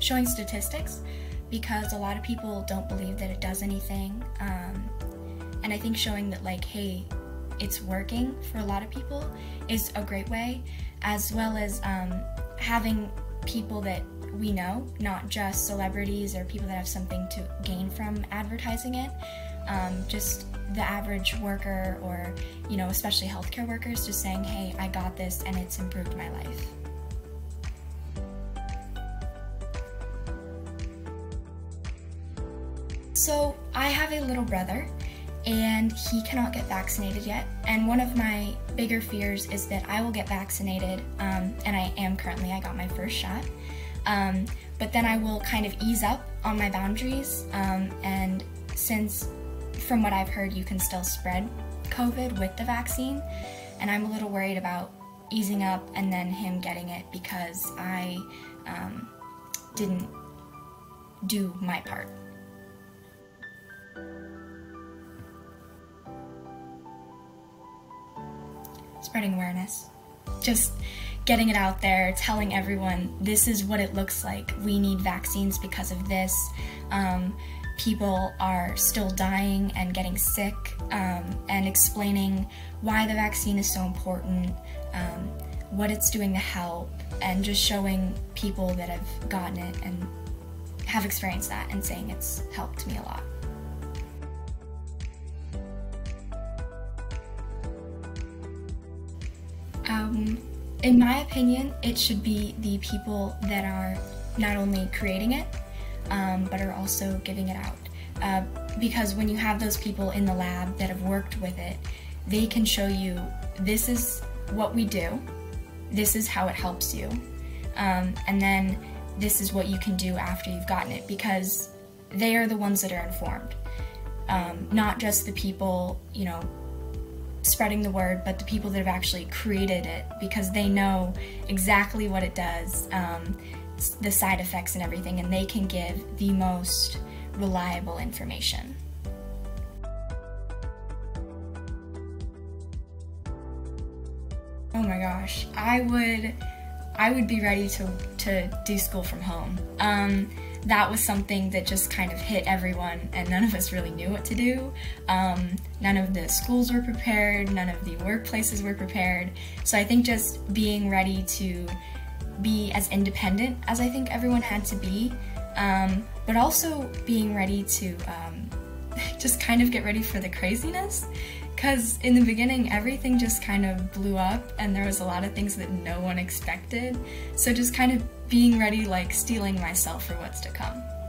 showing statistics, because a lot of people don't believe that it does anything, and I think showing that, like, hey, it's working for a lot of people is a great way, as well as having people that we know, not just celebrities or people that have something to gain from advertising it, just the average worker, or, you know, especially healthcare workers, just saying, hey, I got this and it's improved my life. So I have a little brother, and he cannot get vaccinated yet, and one of my bigger fears is that I will get vaccinated, and I am currently, I got my first shot, but then I will kind of ease up on my boundaries, and since from what I've heard you can still spread COVID with the vaccine, and I'm a little worried about easing up and then him getting it because I didn't do my part. Spreading awareness. Just getting it out there, telling everyone this is what it looks like. We need vaccines because of this. People are still dying and getting sick, and explaining why the vaccine is so important, what it's doing to help, and just showing people that have gotten it and have experienced that and saying it's helped me a lot. In my opinion, it should be the people that are not only creating it, but are also giving it out. Because when you have those people in the lab that have worked with it, they can show you, this is what we do, this is how it helps you, and then this is what you can do after you've gotten it, because they are the ones that are informed. Not just the people, you know, spreading the word, but the people that have actually created it, because they know exactly what it does, the side effects and everything, and they can give the most reliable information. Oh my gosh, I would be ready to do school from home. That was something that just kind of hit everyone, and none of us really knew what to do. None of the schools were prepared, none of the workplaces were prepared. So I think just being ready to be as independent as I think everyone had to be, but also being ready to just kind of get ready for the craziness. Because in the beginning, everything just kind of blew up, and there was a lot of things that no one expected. So just kind of being ready, like steeling myself for what's to come.